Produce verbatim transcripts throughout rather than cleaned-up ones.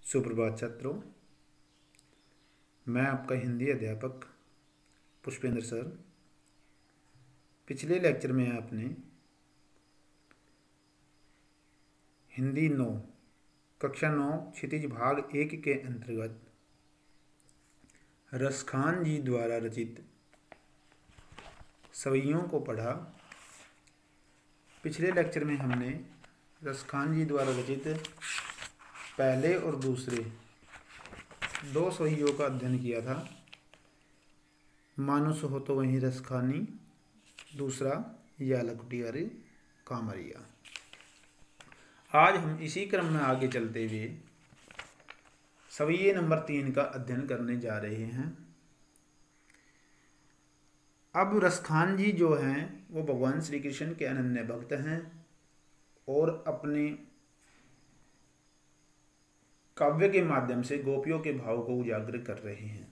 सुप्रभात छात्रों, मैं आपका हिंदी अध्यापक पुष्पेंद्र सर। पिछले लेक्चर में आपने हिंदी नौ कक्षा नौ क्षितिज भाग एक के अंतर्गत रसखान जी द्वारा रचित सवैयों को पढ़ा। पिछले लेक्चर में हमने रसखान जी द्वारा रचित पहले और दूसरे दो सवैयों का अध्ययन किया था। मानुष हो तो वहीं रसखानी, दूसरा या लकुटी अरे कामरिया। आज हम इसी क्रम में आगे चलते हुए सवैये नंबर तीन का अध्ययन करने जा रहे हैं। अब रसखान जी जो हैं वो भगवान श्री कृष्ण के अनन्य भक्त हैं और अपने काव्य के माध्यम से गोपियों के भाव को उजागर कर रहे हैं।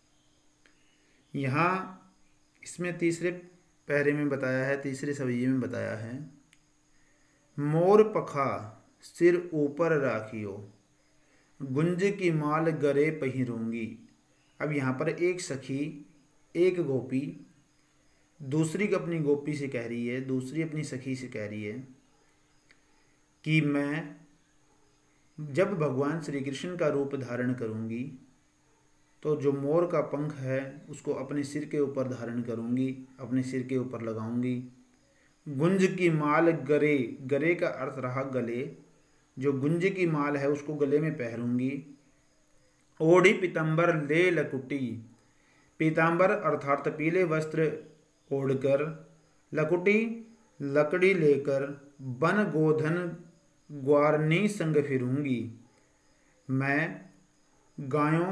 यहाँ इसमें तीसरे पहरे में बताया है, तीसरे सवैये में बताया है, मोर पखा सिर ऊपर राखियो, गुंज की माल गरे पहिरूंगी। अब यहाँ पर एक सखी, एक गोपी दूसरी अपनी गोपी से कह रही है, दूसरी अपनी सखी से कह रही है कि मैं जब भगवान श्री कृष्ण का रूप धारण करूंगी तो जो मोर का पंख है उसको अपने सिर के ऊपर धारण करूंगी, अपने सिर के ऊपर लगाऊंगी। गुंज की माल गरे, गरे का अर्थ रहा गले, जो गुंज की माल है उसको गले में पहनूंगी। ओढ़ी पीताम्बर ले लकुटी, पीताम्बर अर्थात पीले वस्त्र ओढ़कर, लकुटी लकड़ी लेकर, बन गोधन ग्वारनी संग फिरूंगी। मैं गायों,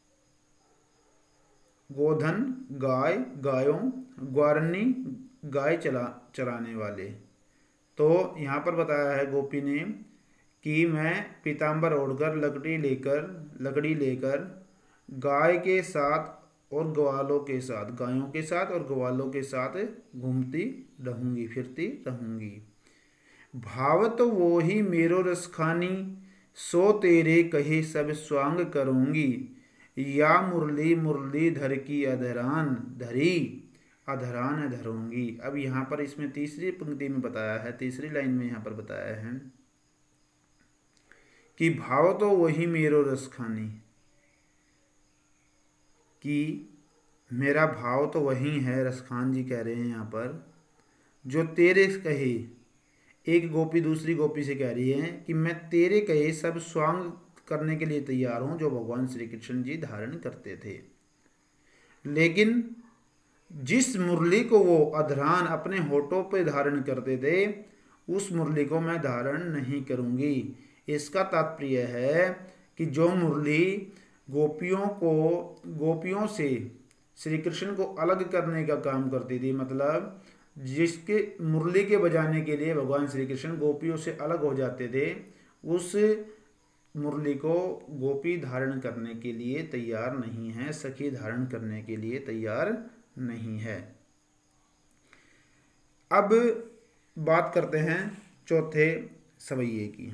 गोधन गाय, गायों, ग्वारनी गाय चला चराने वाले। तो यहाँ पर बताया है गोपी ने कि मैं पीताम्बर ओढ़कर, लकड़ी लेकर लकड़ी लेकर गाय के साथ और ग्वालों के साथ, गायों के साथ और ग्वालों के साथ घूमती रहूंगी, फिरती रहूंगी। भाव तो वो ही मेरो रसखानी, सो तेरे कहे सब स्वांग करूंगी। या मुरली मुरली धर की अधरान धरी, अधरान धरूंगी। अब यहाँ पर इसमें तीसरी पंक्ति में बताया है, तीसरी लाइन में यहाँ पर बताया है कि भाव तो वही मेरो रसखानी, कि मेरा भाव तो वही है। रसखान जी कह रहे हैं यहाँ पर, जो तेरे कहे, एक गोपी दूसरी गोपी से कह रही है कि मैं तेरे कहे सब स्वांग करने के लिए तैयार हूं जो भगवान श्री कृष्ण जी धारण करते थे। लेकिन जिस मुरली को वो अधरान अपने होठों पे धारण करते थे उस मुरली को मैं धारण नहीं करूंगी। इसका तात्पर्य है कि जो मुरली गोपियों को, गोपियों से श्री कृष्ण को अलग करने का काम करती थी, मतलब जिसके मुरली के बजाने के लिए भगवान श्री कृष्ण गोपियों से अलग हो जाते थे, उस मुरली को गोपी धारण करने के लिए तैयार नहीं है, सखी धारण करने के लिए तैयार नहीं है। अब बात करते हैं चौथे सवैये की।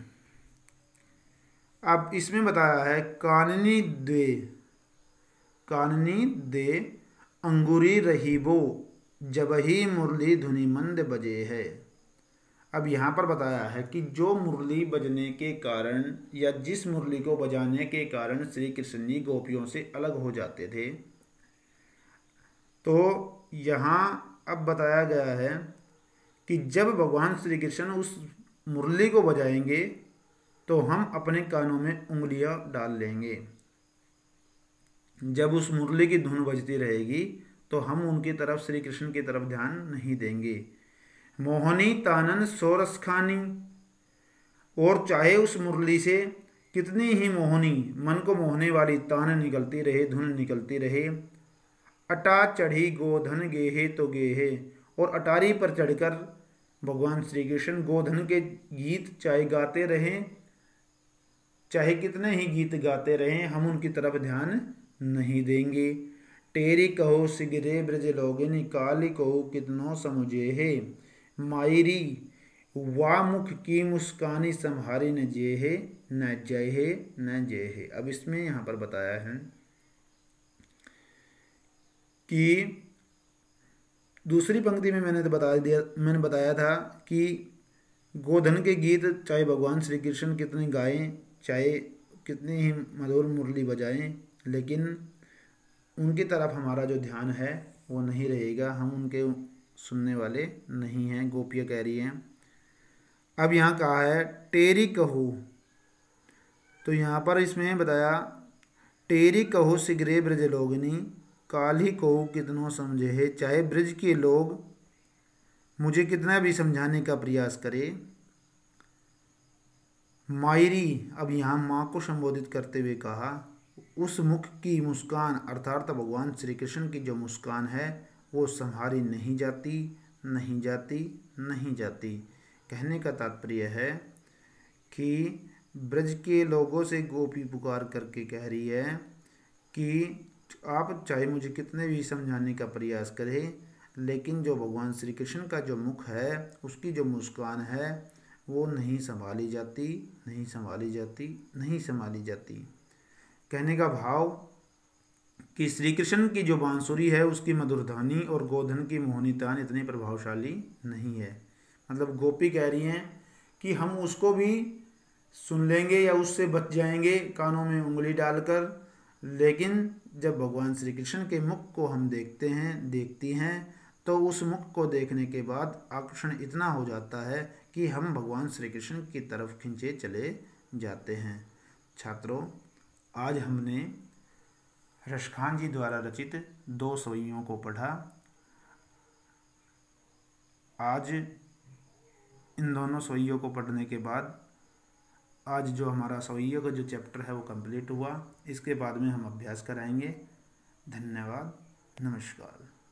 अब इसमें बताया है काननी दे, काननी दे अंगूरी रहीबो, जब ही मुरली धुनी मंद बजे है। अब यहाँ पर बताया है कि जो मुरली बजने के कारण या जिस मुरली को बजाने के कारण श्री कृष्ण जी गोपियों से अलग हो जाते थे, तो यहाँ अब बताया गया है कि जब भगवान श्री कृष्ण उस मुरली को बजाएंगे तो हम अपने कानों में उंगलियां डाल लेंगे। जब उस मुरली की धुन बजती रहेगी तो हम उनकी तरफ, श्री कृष्ण की तरफ ध्यान नहीं देंगे। मोहनी तानन सोरस खानी, और चाहे उस मुरली से कितनी ही मोहनी, मन को मोहने वाली तान निकलती रहे, धुन निकलती रहे। अटा चढ़ी गोधन गेहे तो गेहे, और अटारी पर चढ़कर भगवान श्री कृष्ण गोधन के गीत चाहे गाते रहें, चाहे कितने ही गीत गाते रहें, हम उनकी तरफ ध्यान नहीं देंगे। टेरी कहो सिगरे ब्रज लोगिनी, काली कहो कितनो समुझे है। मायरी वा मुख की मुस्कानी संहारी न जे है न जय है न जय है। अब इसमें यहाँ पर बताया है कि दूसरी पंक्ति में मैंने तो बता दिया मैंने बताया था कि गोधन के गीत चाहे भगवान श्री कृष्ण कितने गाएं, चाहे कितनी ही मधुर मुरली बजाएं, लेकिन उनकी तरफ हमारा जो ध्यान है वो नहीं रहेगा, हम उनके सुनने वाले नहीं हैं। गोपियाँ कह रही हैं। अब यहाँ कहा है टेरी कहो, तो यहाँ पर इसमें बताया टेरी कहो सिगरे ब्रज लोगनी काली कहो कितनों समझे है। चाहे ब्रज के लोग मुझे कितना भी समझाने का प्रयास करे। मायरी, अब यहाँ माँ को संबोधित करते हुए कहा उस मुख की मुस्कान अर्थात भगवान श्री कृष्ण की जो मुस्कान है वो संहारी नहीं जाती नहीं जाती नहीं जाती। कहने का तात्पर्य है कि ब्रज के लोगों से गोपी पुकार करके कह रही है कि आप चाहे मुझे कितने भी समझाने का प्रयास करें, लेकिन जो भगवान श्री कृष्ण का जो मुख है उसकी जो मुस्कान है वो नहीं संभाली जाती नहीं संभाली जाती नहीं संभाली जाती। कहने का भाव कि श्री कृष्ण की जो बांसुरी है उसकी मधुर ध्वनि और गोधन की मोहनी तान इतनी प्रभावशाली नहीं है। मतलब गोपी कह रही हैं कि हम उसको भी सुन लेंगे या उससे बच जाएंगे कानों में उंगली डालकर, लेकिन जब भगवान श्री कृष्ण के मुख को हम देखते हैं देखती हैं तो उस मुख को देखने के बाद आकर्षण इतना हो जाता है कि हम भगवान श्री कृष्ण की तरफ खींचे चले जाते हैं। छात्रों, आज हमने रसखान जी द्वारा रचित दो सवैयों को पढ़ा। आज इन दोनों सवैयों को पढ़ने के बाद आज जो हमारा सवैयों का जो चैप्टर है वो कंप्लीट हुआ। इसके बाद में हम अभ्यास कराएंगे। धन्यवाद, नमस्कार।